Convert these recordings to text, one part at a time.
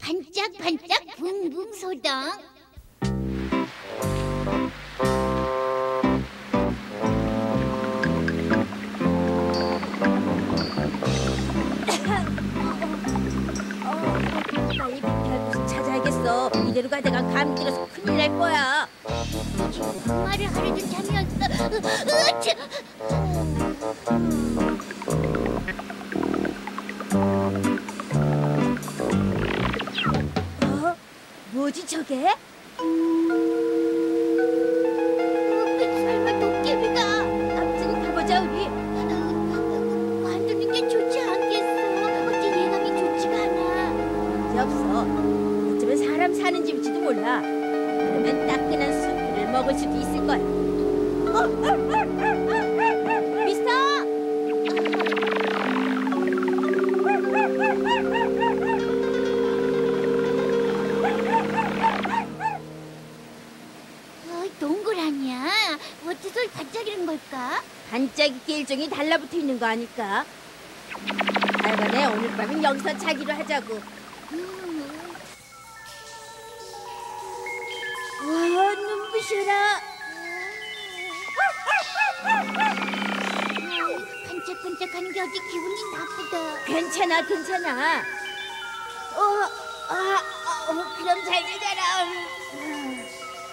반짝반짝 붕붕 소동. 빨리 빅탈부스 찾아야겠어. 이대로 가다가 감기 들어서 큰일 날 거야. 정말을 하려던 잠이었어. 으치! 뭐지 저게? 설마 도깨비가? 앞쪽에 가보자 우리. 관두는 게 좋지 않겠어. 어째 예감이 좋지가 않아. 문제 없어. 어쩌면 사람 사는 집일지도 몰라. 그러면 따끈한 수프를 먹을 수도 있을 거야. 미스터! 동굴 아니야? 어째서 반짝이는 걸까? 반짝이기 일종이 달라붙어 있는 거 아닐까? 하여간에 오늘 밤은 여기서 자기로 하자고. 와, 눈부셔라. 반짝반짝하는 게 어디 기분이 나쁘다. 괜찮아, 괜찮아. 그럼 잘 자자라.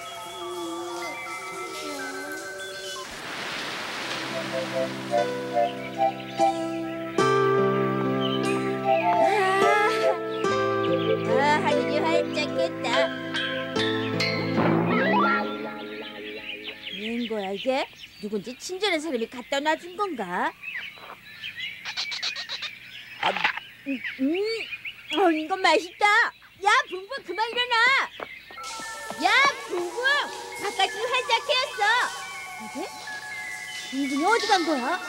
하늘이 활짝 깼다. 웬 거야 이게? 누군지 친절한 사람이 갖다 놔준 건가? 이건 맛있다. 야 붕붕 그만 일어나. 야 붕붕 바깥이 활짝 깨었어. 이게? 붕붕이 어디 간 거야?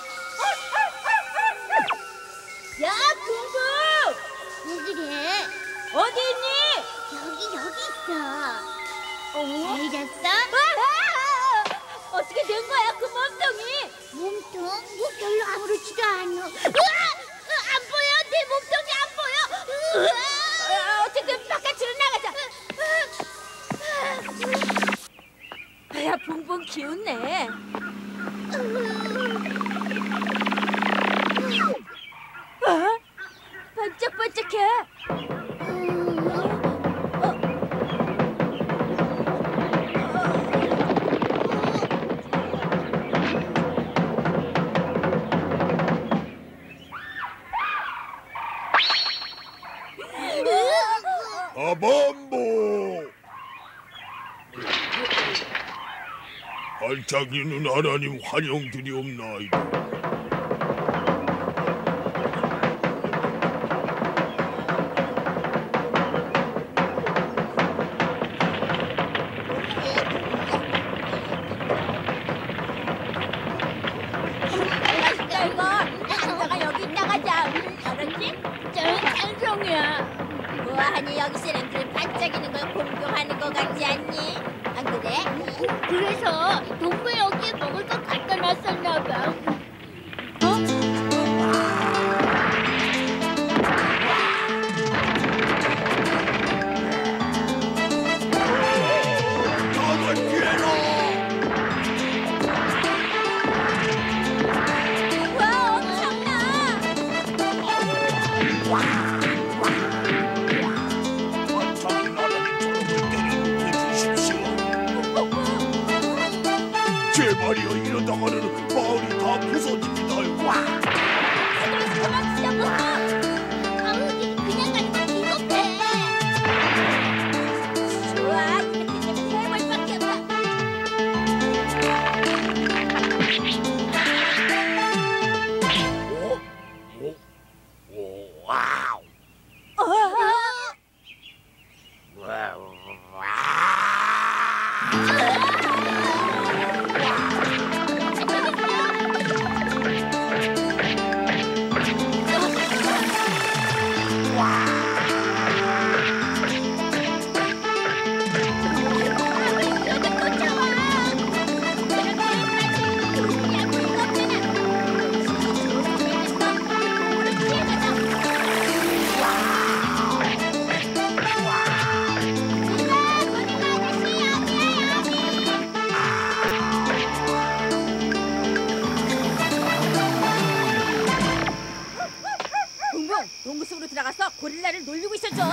야 붕붕 왜 그래? 어디 있니? 여기 있어. 잘 잤어? 어떻게 된 거야 그 몸통이? 몸통? 뭐 별로 아무렇지도 않아. 안 보여. 내 몸통이 안 보여. 어쨌든 바깥으로 나가자. 야 붕붕 기운내. 반짝반짝해. 아밤보 반짝이는 하나님 환영드리옵나이다. 맛있다 이거. 앉아가 여기 있다가자. 알았지? 찬성이야. 뭐하니 여기 사람들은 반짝이는 걸 공경하는 거 같지 않니? 안 그래? 그래서 동굴 여기에 먹을 거 갖다 놨었나 봐. 와 엄청나. 반짝이 나라는 저놈을 때려주십시오. 제발이여 이러다가는 마을이 다 나를 놀리고 있어줘.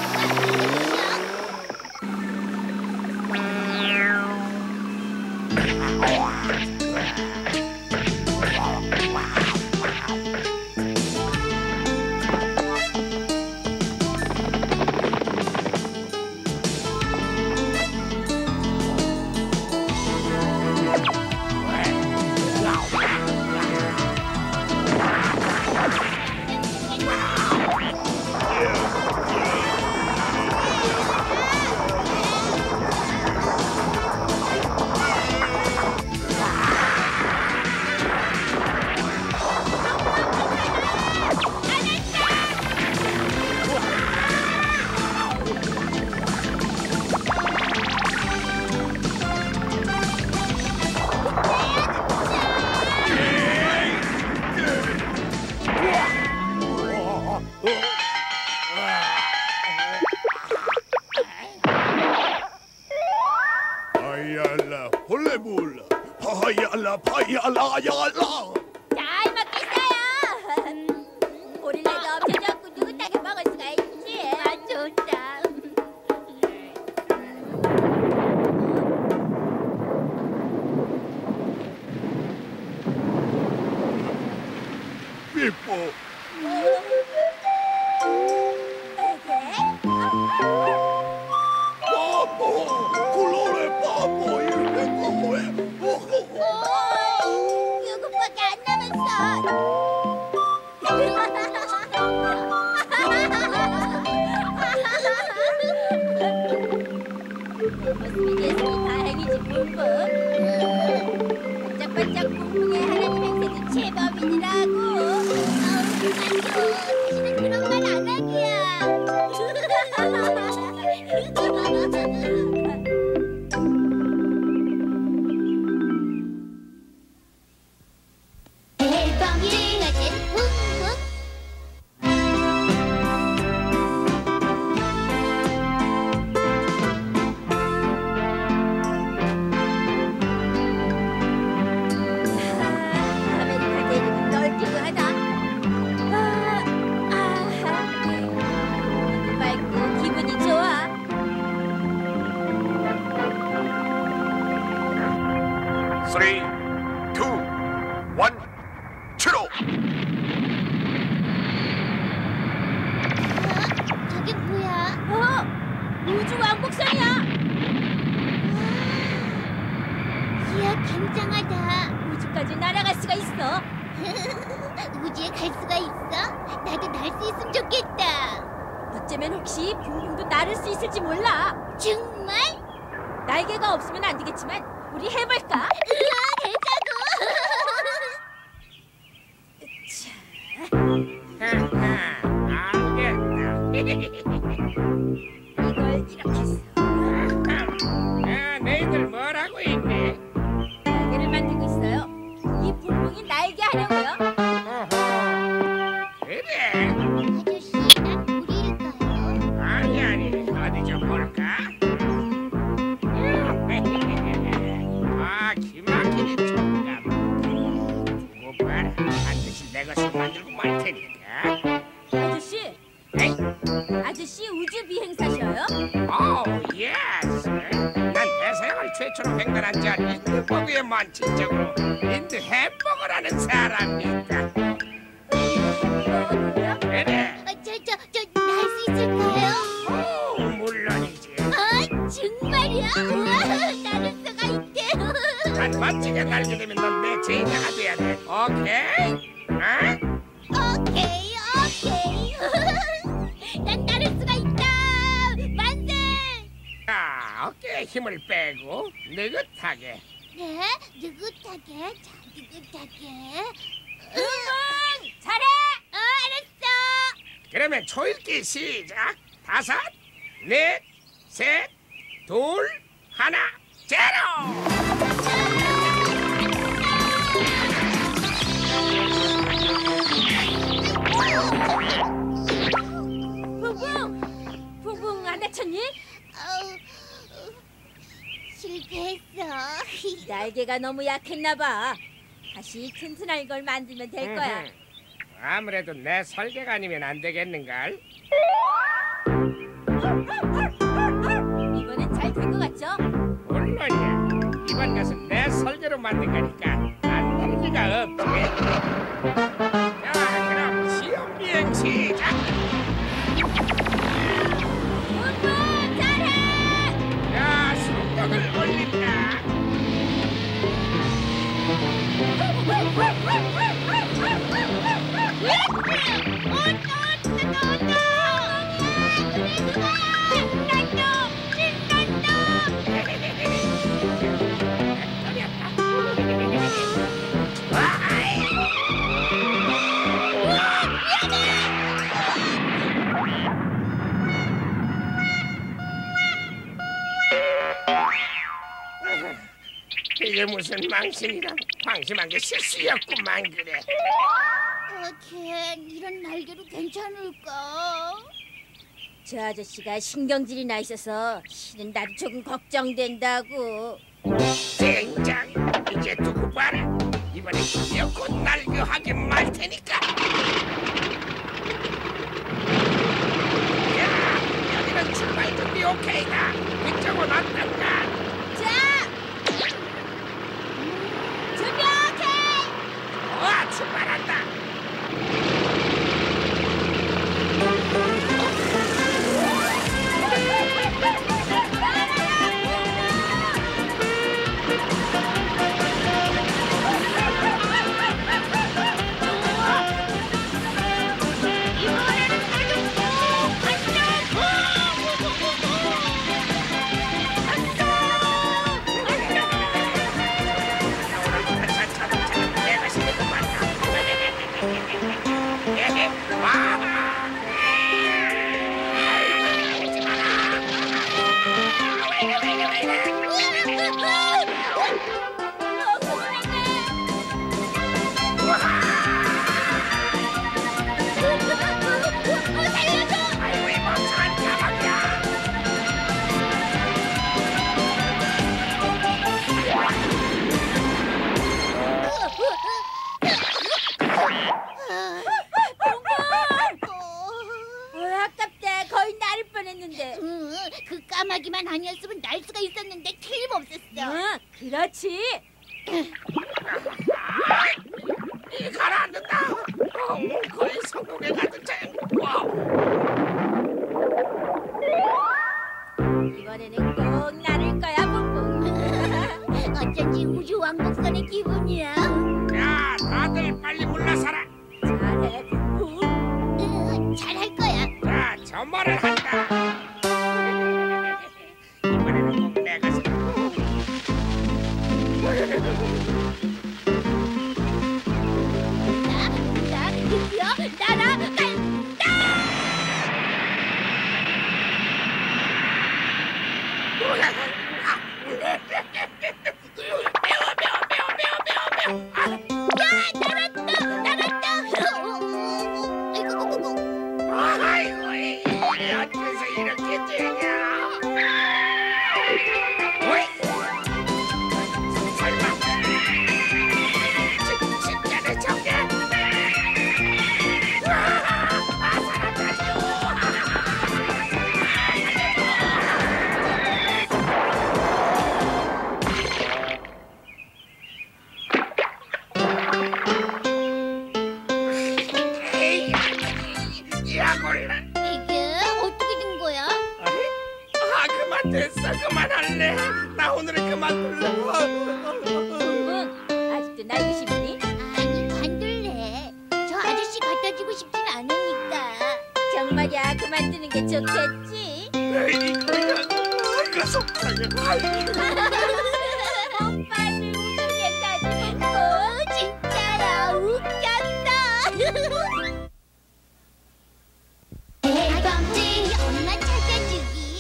하야라 홀레몰라 하야라 파야라 야라. 잘 먹겠어요. 고릴라도 없어졌고 느긋하게 먹을 수가 있지. 아, 좋다. 삐뽀. 빠뽀 굴러래 빠뽀 이렇게 꼬해. 이것밖에 안 남았어. 모습이 됐으니 다행이지 뿡뿡. 반짝반짝 뿡뿡의 하나님 행세도 제법이더라고. 안녕. 다시는 그런 말 안 하기야. 앨범이 가진 웅웅. 아메리카 대륙은 넓기도 하다. 맑고 기분이 좋아. Three, two, one, 출동. 저게 뭐야? 우주 왕복선이야. 이야, 굉장하다. 우주까지 날아갈 수가 있어. 우주에 갈 수가 있어? 나도 날 수 있으면 좋겠다. 어쩌면 혹시 붕붕도 나를 수 있을지 몰라. 정말? 날개가 없으면 안 되겠지만 우리 해볼까? 이걸 이렇게 해서 너희들 뭐라고 있네? 날개를 만들고 있어요. 이 붕붕이 날개 하려고요. 그래? 아저씨, 난 우리일까요? 아니 어디 좀 볼까? 기막히는 촉감. 두고 봐라. 반드시 내 것을 만들고 말 테니까. 아저씨, 에이? 아저씨 우주 비행사셔요? 오 예스. 난 대서양을 최초로 횡단한 자 인드버그의 만친적으로 인드 햄버거라는 사람이 있다. 그래? 날 수 있을까요? 오 물론이지. 정말이야? 우와, 나를 수가 있대. 난 멋지게 날게 되면 넌 내 제자가 돼야 돼. 오케이? 어? 오케이. 난 나를 수가 있다. 만세! 자, 어깨에 힘을 빼고 느긋하게. 네, 느긋하게, 자, 느긋하게. 잘해! 알았어. 그러면 초읽기 시작. 5, 4, 3, 2, 1, 제로. 붕붕 안 다쳤니? 실패했어. 날개가 너무 약했나 봐. 다시 튼튼한 걸 만들면 될 거야. 아무래도 내 설계가 아니면 안 되겠는걸? 이번엔 잘 된 것 같죠? 물론이야. 이번 것은 내 설계로 만든 거니까 안 되는 리가 없지. 자, 그럼 시험 비행 시작. 붕붕 잘해! 자, 속력을 올린다. 이게 무슨 망신이랑 방심한 게 실수였구만 그래. 걘 이런 날개로 괜찮을까? 저 아저씨가 신경질이 나 있어서 실은 나도 조금 걱정된다고. 젠장, 이제 두고 봐라. 이번에 드디어 곧 날교하게 말 테니까. 야, 여기는 출발 준비 오케이다. 이쪽은 어떤가? 자! 준비 오케이! 와, 출발한다. 아깝다. 거의 나를 뻔했는데. 그 까마귀만 아니었으면 날 수가 있었는데 틀림없었어. 응, 그렇지. 이 가라앉는다. 거의 성공에 가득 차. 이번에는 꼭 나를 거야, 붕붕. 어쩐지 우주 왕복선의 기분이야. 야, 다들 빨리 물러서라. 잘해, 붕붕. 잘할 거야. 자, 점화를 한다. 이번에는 꼭 내가 나 드디어 날아간다. 아이고, 이게 어째서 이렇게 되냐? 어이? 설마 진짜 내 정계? 야골라. 이게 어떻게 된 거야? 아, 그만 됐어. 그만할래. 나 오늘은 그만 둘래. 붕붕, 아직도 날개 싶니? 아니 관둘래. 저 아저씨 갖다 주고 싶진 않으니까. 정말이야, 그만두는 게 좋겠지. 이거 속상해. 오빠를 웃으겠다지, 붕붕. 진짜야 웃겼어. 대범지 엄마 찾아주기.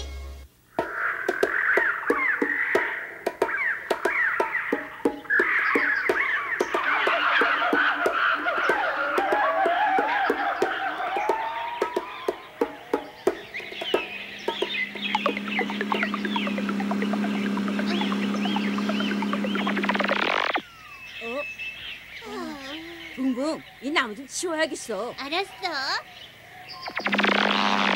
붕붕, 이 나무 좀 치워야겠어. 알았어.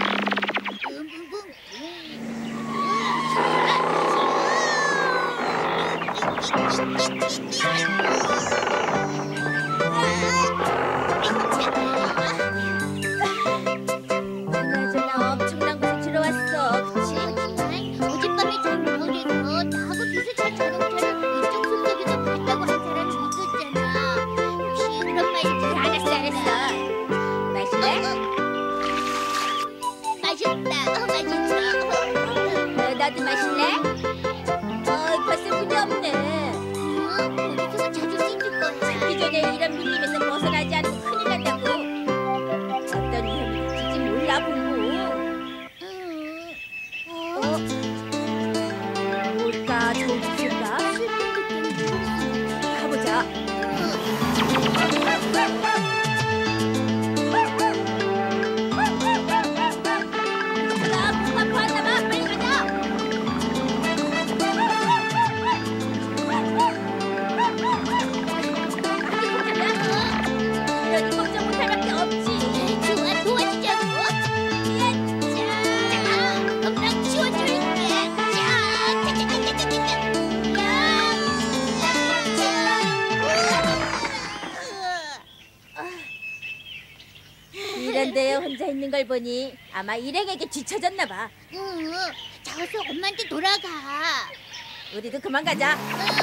그나저나 엄청난 곳에 들어왔어. 그치? 하지만 어젯밤에 장롱에서 나하고 비슷한 자동차를 이쪽 손잡이에서 봤다고 한 사람이 있었잖아. 혹시 그런 말 있지? 알았어. 마실래? 맛있다. 맛있어. 나도 마실래? 벌써 문이 없네. 어디서 자주 씻을 거야? 그 전에 이런 밀림에서 벗어나지 않으면 큰일 난다고. 어떤 위험이 닥칠지 몰라, 봉봉. 뭘까? 좋은 짓일까? 가보자. 빨리 가자. 이러니 걱정 못할 밖에 없지. 좋아, 도와주자고. 자, 엄랑 치워줄게. 자, 짜자자자자자. 이런 데에 혼자 있는 걸 보니 아마 일행에게 뒤처졌나 봐. 자, 어서 엄마한테 돌아가. 우리도 그만 가자.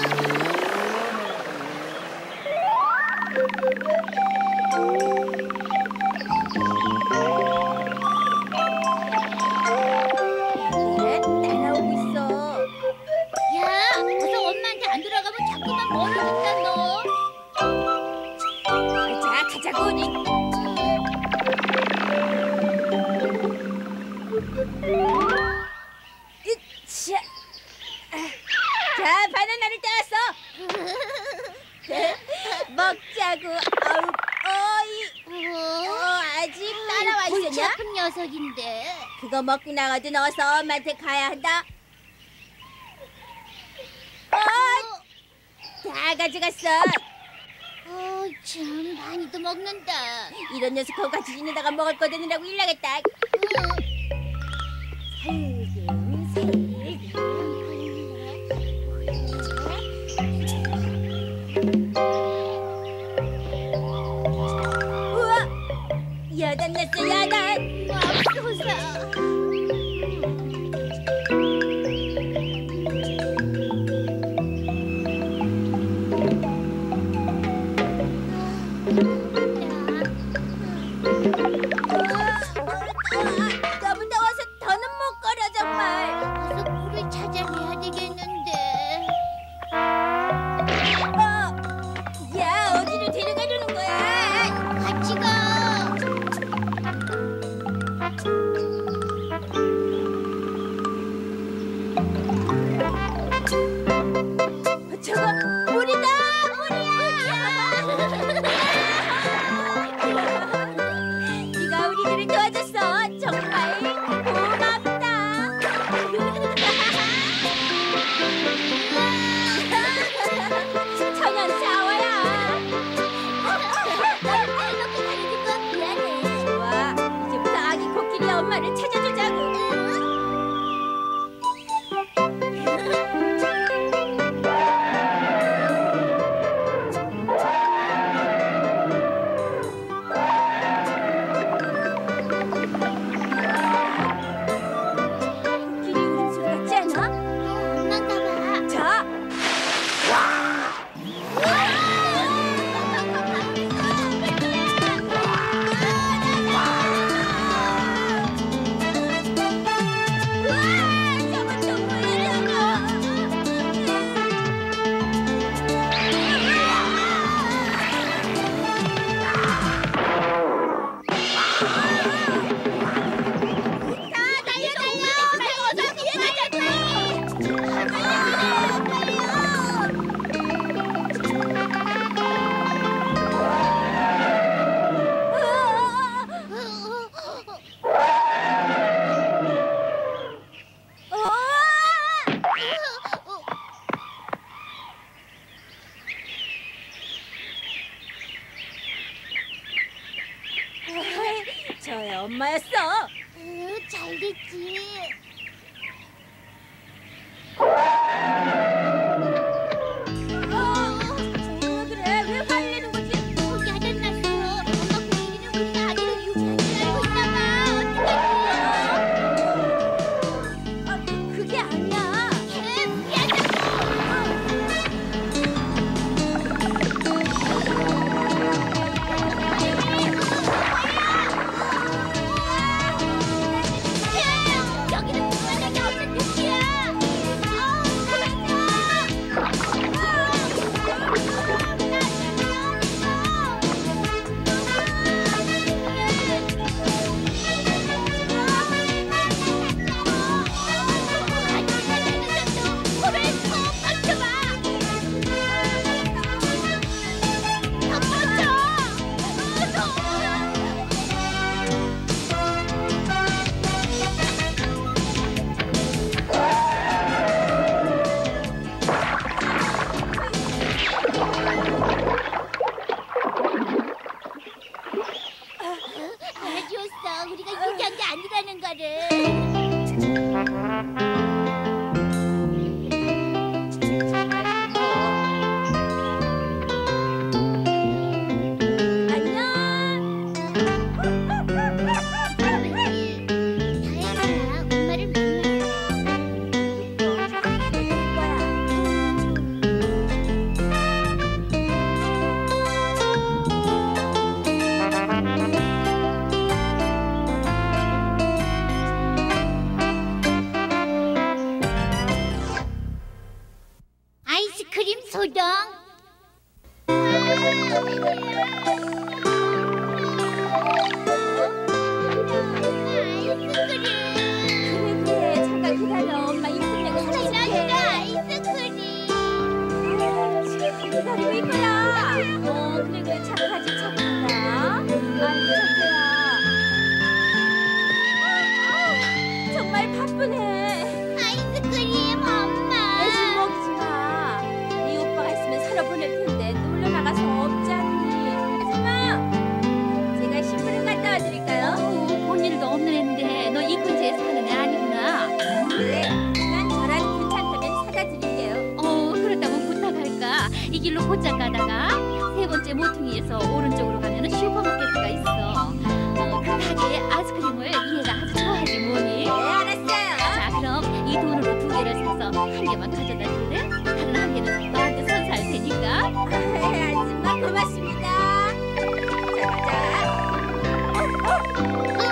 얘 따라오고 있어. 야, 어서 엄마한테 안 돌아가면 자꾸만 멀어진다 너. 자, 가자고 우리. 으쌰. 자, 바나나를 따왔어. 먹자고. 아직 따라와 골치 있었냐? 아픈 녀석인데. 그거 먹고 나가도 어서 엄마한테 가야 한다. 다 가져갔어. 참 많이도 먹는다. 이런 녀석하고 같이 지내다가 먹을 거 되느라고 일 나겠다. 살금. 우와! 야단 났어, 야단! 맙소사. 너무 더워서 더는 못 걸어 정말. 어서 물을 찾아내야 되겠는데. 야, 어디로 데려가려는 거야? 같이 가. 저거 물이다, 물이야. 네가 우리들을 도와줬어. 정말 고맙다. 천연 샤워야. 이렇게 다니는 건 미안해. 좋아, 이제부터 아기 코끼리 엄마를 찾아주자고. 코끼리 울음소리 같지 않아? 엄마가 봐. 자, 저건 또 뭐야, 저의 엄마였어. 잘 됐지. 다행이야. 엄마를 아이스크림 소정. 그래, 잠깐 기다려. 엄마 이쁜 내고 사줄게. 아이스크림. 기다리고 있거라. 그래, 착하지, 착하다. 아이고, 착해야. 정말 바쁘네. 아이스크림 엄마. 애좀 먹이지 마. 네 오빠가 있으면 사러 보낼 텐데 놀러 나가서 없지 않니? 하지마. 제가 신부를 갖다 와드릴까요? 본 일도 없는 애인데 너 이 근처에 사는 애 아니구나. 네. 난 저라도 괜찮다면 사다 드릴게요. 그렇다면 부탁할까? 이 길로 곧장 가다가 세 번째 모퉁이에서 오른쪽으로 가면은 슈퍼마켓가 있어. 그 가게에 아이스크림을 이해가 아주 좋아하지 뭐니? 네, 알았어요. 자, 그럼 이 돈으로 2개를 사서 한 개만 가져다 줄래? 다른 한 개는 너한테 선사할 테니까. 아줌마 고맙습니다. 자, 가자.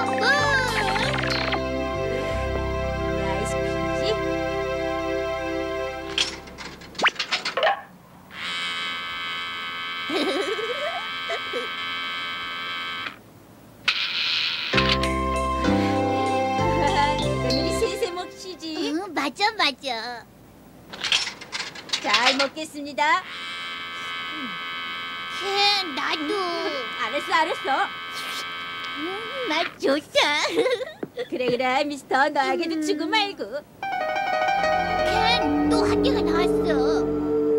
이 아이스크림이지? 며느리 셋에 먹시지. 응, 맞아 맞아. 잘 먹겠습니다. 캔 나도. 알았어. 맛 좋다. 그래, 미스터. 너에게도 주고 말고. 캔 또 한 개가 나왔어.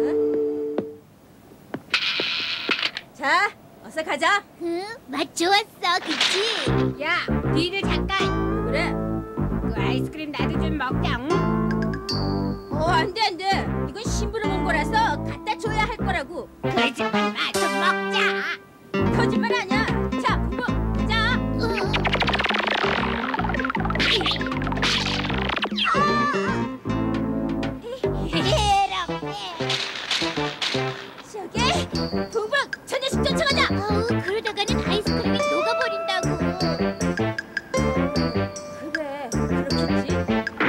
자, 어서 가자. 응, 맛 좋았어, 그치? 야, 뒤를 잠깐. 그래. 그 아이스크림 나도 좀 먹자. 응? 안 돼. 이건 신부로 온 거라서 갖다 줘야 할 거라고. 거짓말 마, 좀 먹자. 거짓말 아니야. 자, 부부. 자. 응. 저기, 부부. 저 녀석 쫓아가자. 그러다가는 아이스크림이 녹아버린다고. 그래, 그렇겠지.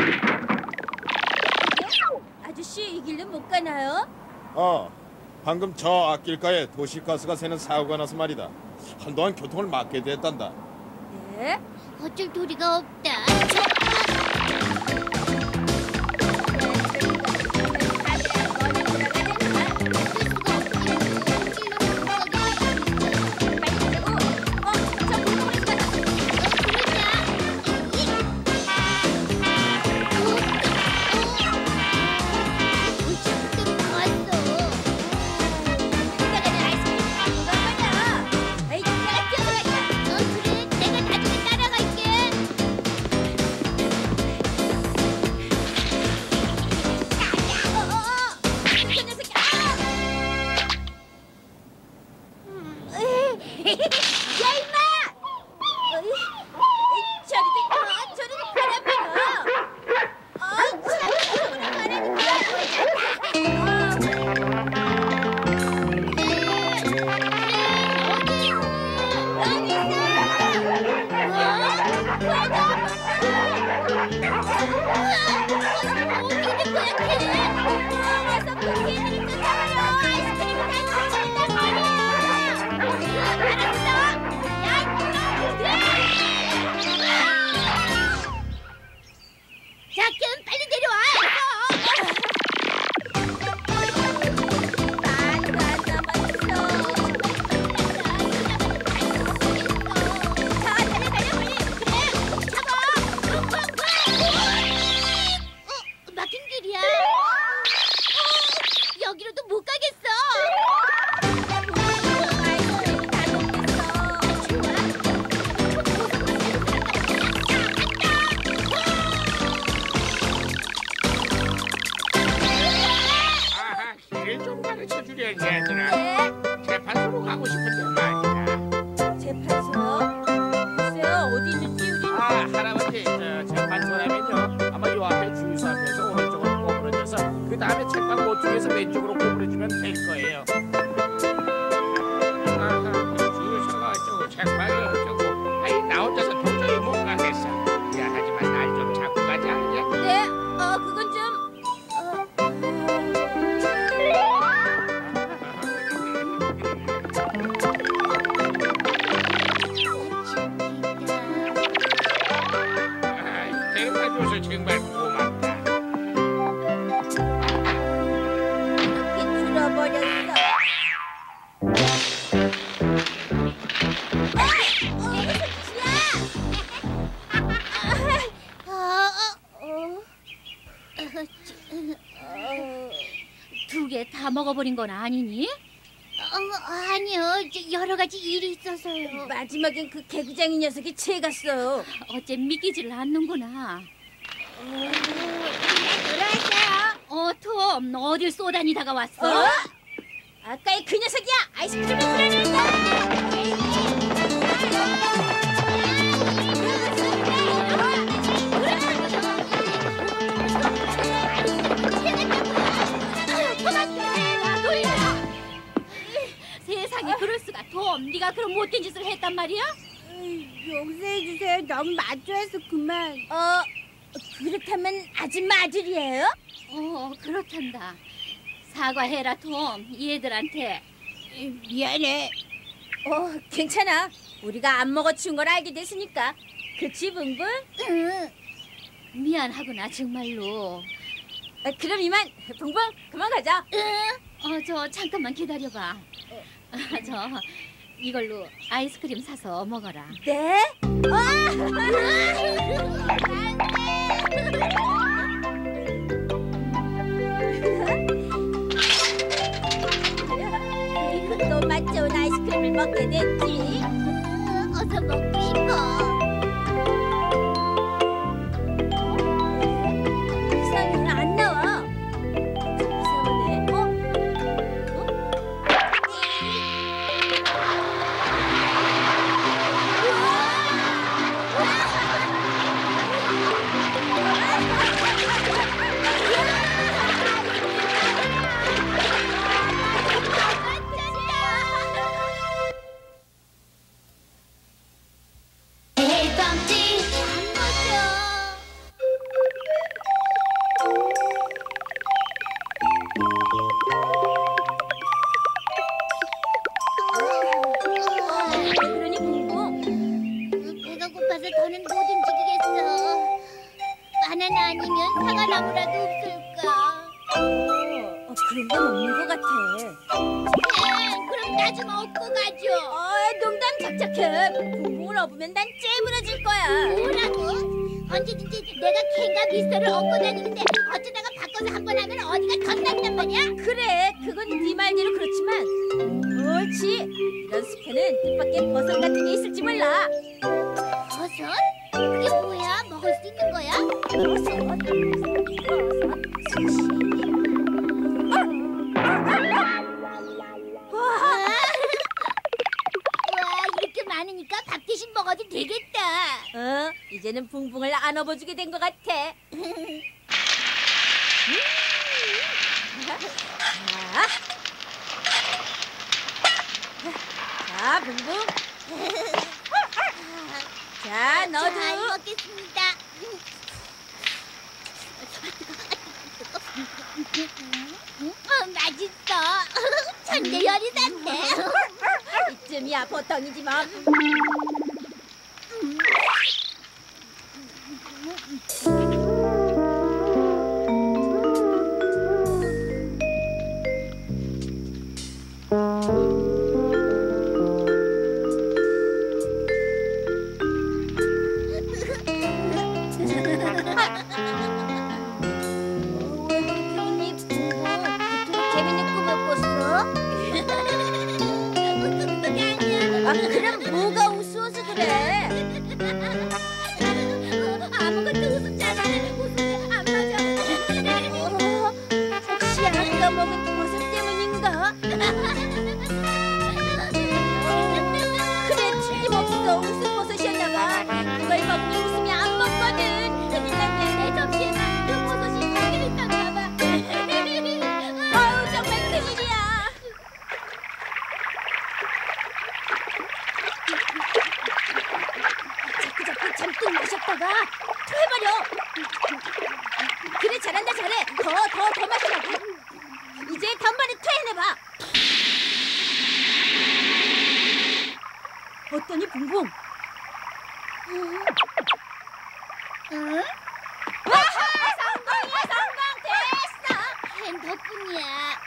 아저씨, 이 길로 못 가나요? 방금 저 앞길가에 도시가스가 새는 사고가 나서 말이다. 한동안 교통을 막게 됐단다. 네. 어쩔 도리가 없다. 아이, 내가 뛰어가자. 그래, 내가 나중에 따라갈게. 요 앞에 주유소 앞에서 오른쪽으로 꼬부러져서 그 다음에 책방 모퉁이에서 왼쪽으로 꼬부러지면 될 거예요. 아하, 주유소가 어쩌고 책방이 어쩌고. 아이, 나 혼자서 도저히 못 가겠어. 야, 하지만 날 좀 잡고 가지 않냐? 네, 그건 좀. 아이, 데려다줘서 정말 고맙다. 이렇게 줄어버렸어. 두 개 다 먹어버린 건 아니니? 아니요. 여러 가지 일이 있어서요. 마지막엔 그 개구쟁이 녀석이 채갔어요. 어째 믿기지를 않는구나. 들어왔어요. 톰, 너 어딜 쏘다니다가 왔어? 아까의 그 녀석이야. 아이스크림을 불어낸다. 세상에 그럴 수가. 톰, 네가 그런 못된 짓을 했단 말이야? 용서해주세요. 너무 마주해서 그만. 그렇다면 아줌마 아들이에요? 그렇단다. 사과해라, 톰. 얘들한테. 미안해. 괜찮아. 우리가 안 먹어치운 걸 알게 됐으니까. 그치, 붕붕? 응. 미안하구나, 정말로. 그럼 이만. 붕붕, 그만 가자. 저 잠깐만 기다려봐. 이걸로 아이스크림 사서 먹어라. 네? 또 맛 좋은 아이스크림을 먹게 됐지. 어서 먹고 싶어. 이상이 안 나와. 이상하네. 그러니 붕붕. 배가 고파서 더는 못 움직이겠어. 바나나 아니면 사과나무라도 없을까? 그런 건 없는 것 같아. 그럼 나 좀 업고 가줘. 농담 착착해. 붕붕을 업으면 난 째물어질 거야. 뭐라고? 언제든지 내가 캔과 미스터를 업고 다니는데 어쩌다가 바꿔서 한 번 하면 어디가 덧난단 말이야? 그래, 그건 네 말대로 그렇지만 옳지. 이런 숲에는 뜻밖의 버섯 같은 게 있을지 몰라. 버섯? 그게 뭐야? 먹을 수 있는 거야? 와, 이렇게 많으니까 밥 대신 먹어도 되겠다. 이제는 붕붕을 안아줘주게 된 것 같아. 자, 붕붕. 자, 너도. 잘 먹겠습니다. 맛있어. 천대 요리사인데. 이쯤이야 보통이지 뭐. 그럼 뭐가 우스워서 그래? 아무것도 웃었잖아. 더 마시라고? 이제 단번에 퇴해내봐. 어떠니 붕붕? 응? 성공이야 성공. 됐어. 햄 덕분이야.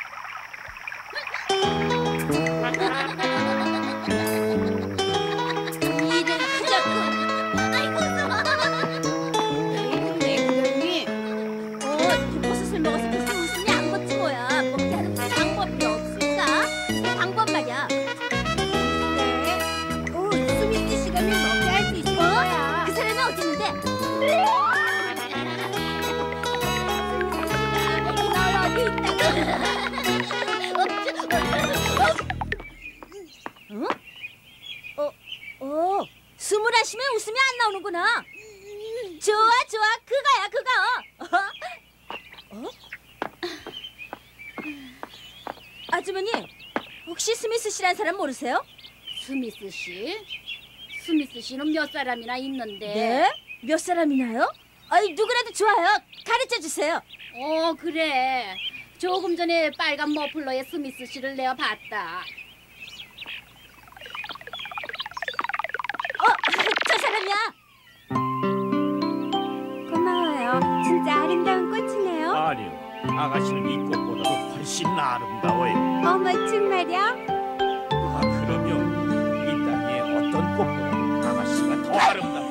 일을 하자고. 아이고 웃어. 왜 그러니? 버섯을 먹어서 그렇게 웃음이 안 걷지 뭐야. 먹게 하는 무슨 방법이 없을까? 방법 말이야. 스미스 시간을 먹게 할 수 있을 거야. 그 사람은 어딨는데? 나 여기 있다고. 숨을 하시면 웃음이 안 나오는구나. 좋아 그거야 그거. 아주머니 혹시 스미스 씨란 사람 모르세요? 스미스 씨? 스미스 씨는 몇 사람이나 있는데. 네? 몇 사람이나요? 아이 누구라도 좋아요. 가르쳐 주세요. 그래. 조금 전에 빨간 머플러의 스미스 씨를 내가 봤다. 저 사람이야. 고마워요. 진짜 아름다운 꽃이네요. 아니요, 아가씨는 이 꽃보다도 훨씬 아름다워요. 어머 정말요? 아, 그러면 이 땅에 어떤 꽃보다 아가씨가 더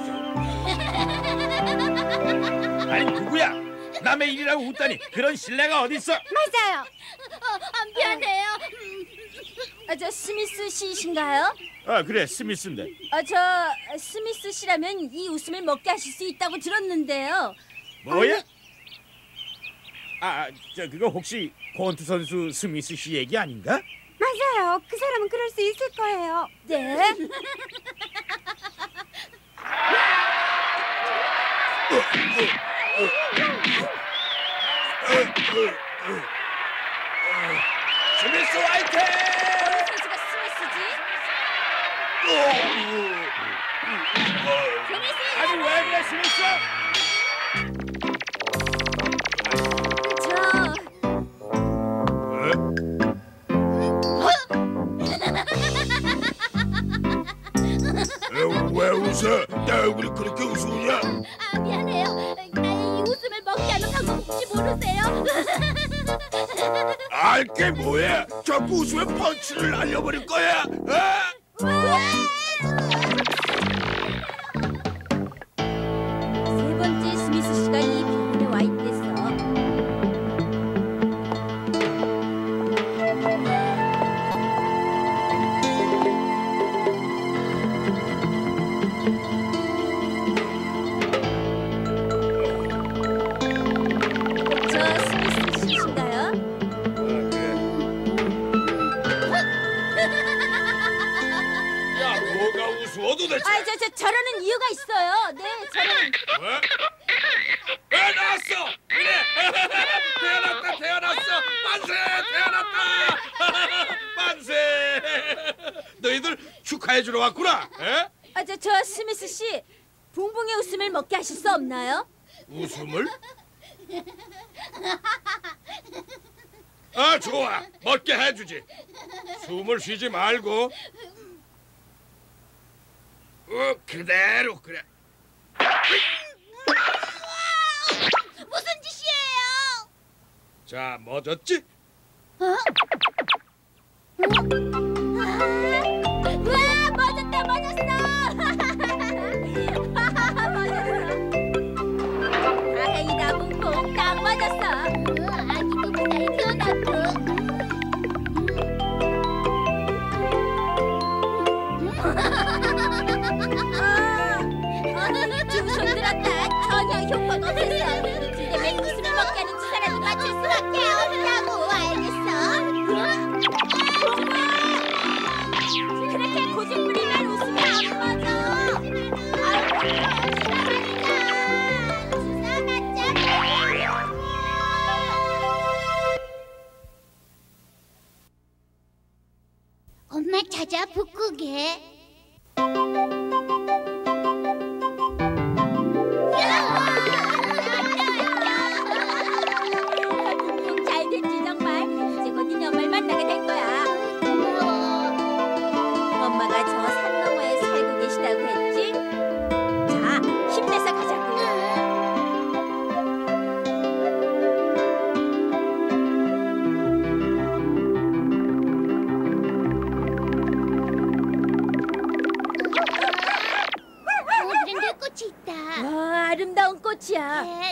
아름답죠. 아니 누구야? 남의 일이라고 웃다니 그런 신뢰가 어딨어? 맞아요. 미안해요. 저 스미스 씨이신가요? 아 그래, 스미스인데. 저 스미스 씨라면 이 웃음을 먹게 하실 수 있다고 들었는데요. 뭐야? 그거 혹시 권투 선수 스미스 씨 얘기 아닌가? 맞아요. 그 사람은 그럴 수 있을 거예요. 네. 스미스 화이팅! 선수가 스미스지? 아니 왜 그래 스미스? 왜 웃어? 내 얼굴이 그렇게 우스우냐? 미안해요. 나의 이 웃음을 먹게 하는 방법 혹시 모르세요? 알게 뭐야? 자꾸 웃으면 펀치를 날려버릴 거야. 세 번째 스미스 씨가 이 병원에 와 있댔어. 저 스미스 씨신가요? 야, 뭐가 우스워 도대체? 저러는 이유가 있어요. 네, 저는 왜 나왔어? 그래, 태어났어. 만세, 태어났다. 만세. 너희들 축하해 주러 왔구나. 에? 저 스미스 씨, 붕붕의 웃음을 먹게 하실 수 없나요? 웃음을? 좋아. 먹게 해주지. 숨을 쉬지 말고. 그대로 그래. 무슨 짓이에요? 자, 멎었지? 우와, 멎었다, 멎었어. 다행이다, 붕붕. 딱 멎었어. 아기도 무사히 태어났고. 주손 들었다. 전혀 효과가 없었어. 근데 왜 웃음을 먹게 하는 두 사람이 맞출 수밖에 없다고. 알겠어? 그렇게 고집 부리면 웃음이 안 맞아. 엄마 찾아 북극에.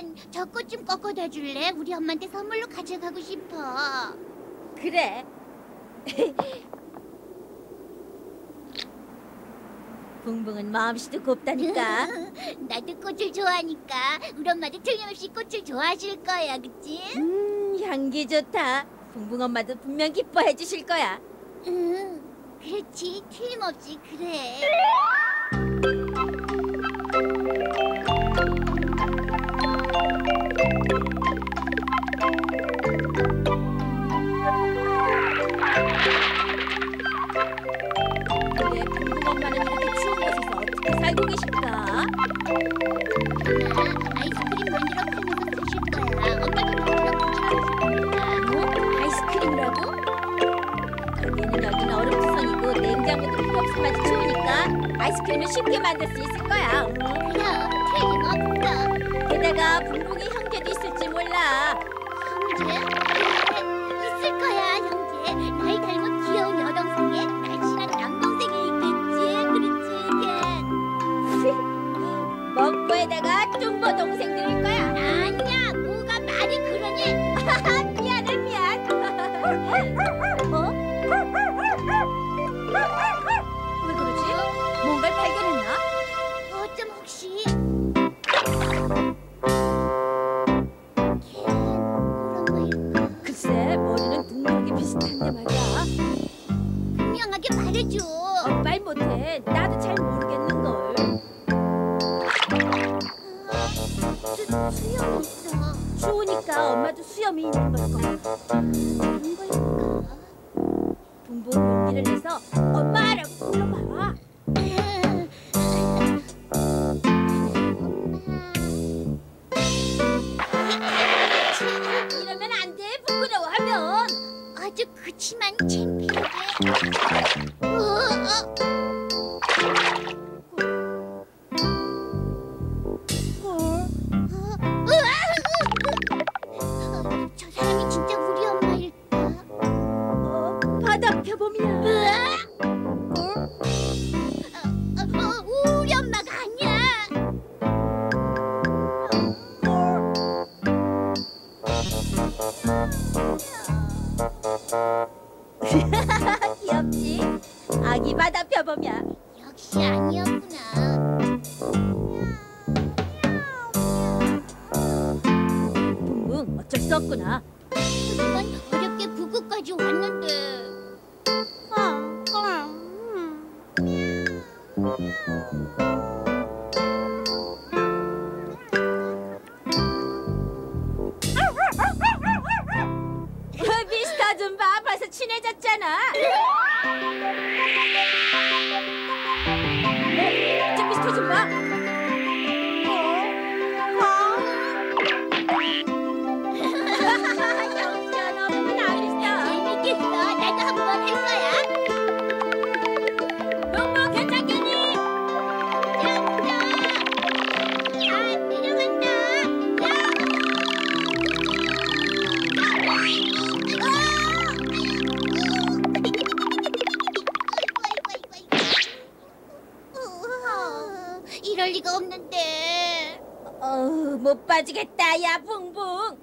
저 꽃 좀 꺾어다 줄래? 우리 엄마한테 선물로 가져가고 싶어. 그래. 붕붕은 마음씨도 곱다니까. 나도 꽃을 좋아하니까 우리 엄마도 틀림없이 꽃을 좋아하실 거야, 그치? 향기 좋다. 붕붕 엄마도 분명 기뻐해 주실 거야. 응, 그렇지. 틀림없이 그래. 근데 붕붕 엄마는 이렇게 추운 곳에서 어떻게 살고 계실까? 아마 아이스크림 만들어 팔면서 사실 거야. 엄마도 그렇게 부지런하실 거야. 아이스크림이라고? 거기는 여기는 얼음투성이고 냉장고도 필요 없을 만큼 추우니까 아이스크림을 쉽게 만들 수 있을 거야. 그럼 틀림없어. 게다가 붕붕이 형제도 있을지 몰라. 형제? 있을 거야, 형제. 나이 닮은 귀여운 여동생에 날씬한 남동생이 있겠지. 그렇지, 먹보에다가 뚱보 동생들일 거야. 아니야, 뭐가 말이 그러니? 미안해 미안. 어? 왜 그러지? 뭔가를 발견했나? 어쩜 혹시? 걔 그런 거일까? 글쎄 머리는 둥그렇게 비슷한데 말이야. 분명하게 말해줘. 말 못해. 나도 잘 모르겠는걸. 수염이 있어. 추우니까 엄마도 수염이 있는 걸 거야. 그런 걸까? 붕붕 용기를 내서 엄마라고 불러봐. 이러면 안 돼. 부끄러워하면. 아주 그치만 창피하게. 저 사람이 진짜 우리 엄마일까? 바닥 표범이야. 우리 엄마가 아니야. 귀엽지? 아기 바닥 표범이야. 역시 아니었구나. 붕붕 어쩔 수 없구나. 하지만 어렵게 부구까지 왔는데. 미스터 좀 봐. 벌써 친해졌잖아. 저 미스터 좀 봐. 영자 너무 나으리다. 재밌겠어. 나도 한번 할 거야. 붕붕 괜찮겠니? 짱짱. 야, 내려간다. 이럴 리가 없는데. 못 빠지겠다. 야 붕붕.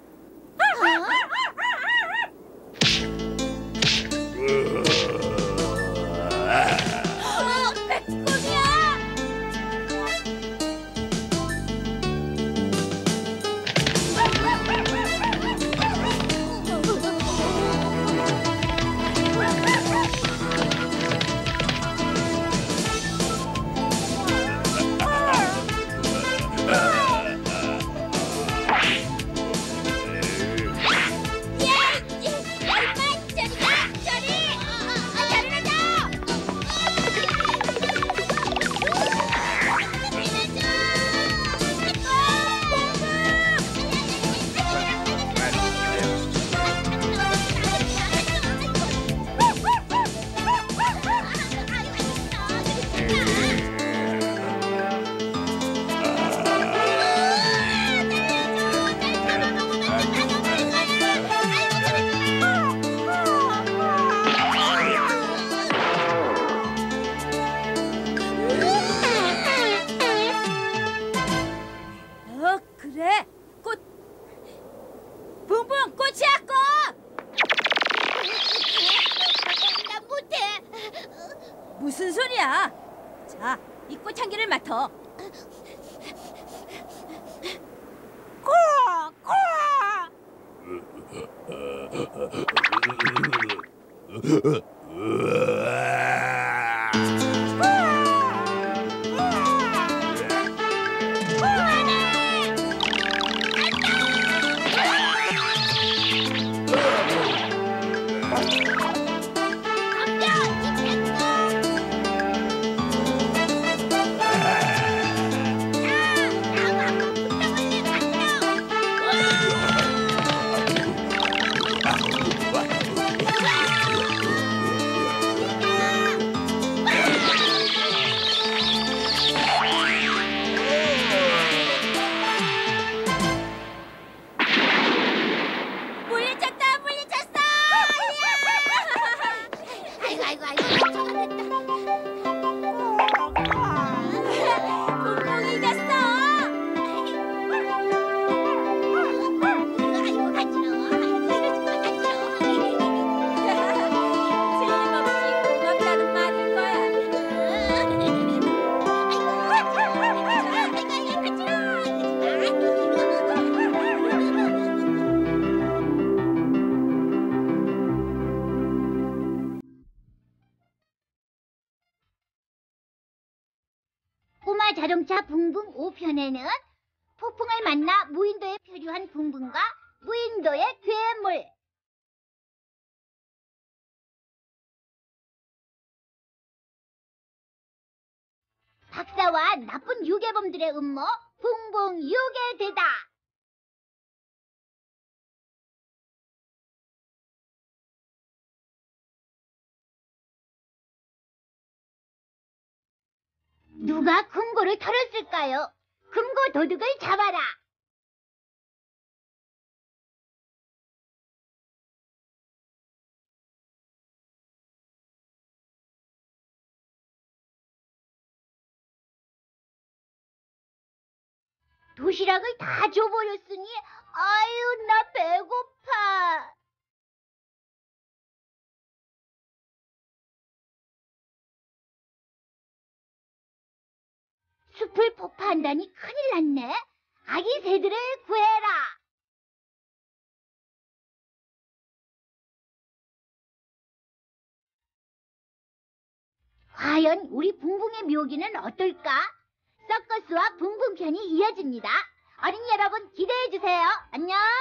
백곰이야. 야! 붕붕 꽃이야 꽃. 나 못해. 무슨 소리야? 자, 이 꽃향기를 맡어. 코! 코! 물리쳤다 물리쳤어. 아이고 아이고 아이고 저거됐다. 붕붕이 이겼어. 아이고 간지러워. 아이고 이러지 마 간지러워. 틀림없이 고맙다는 말일 거야. 꼬마 자동차 붕붕 5편에는 폭풍을 만나 무인도에 표류한 붕붕과 무인도의 괴물, 박사와 나쁜 유괴범들의 음모 붕붕 유괴되다, 누가 금고를 털었을까요? 금고 도둑을 잡아라. 도시락을 다 줘버렸으니 아유 나 배고파. 숲을 폭파한다니 큰일 났네. 아기 새들을 구해라. 과연 우리 붕붕의 묘기는 어떨까? 서커스와 붕붕 편이 이어집니다. 어린이 여러분 기대해주세요. 안녕.